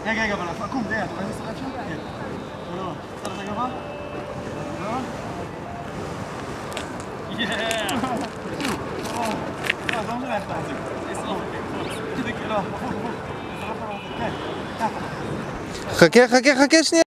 רגע, אבל עקום, אתה רואה איזה שחק שם? כן. לא, קצת יותר גבוה? לא? יאה! לא, זה לא משנה איך אתה רוצה. לא, הפוך. כן, ככה. חכה שנייה.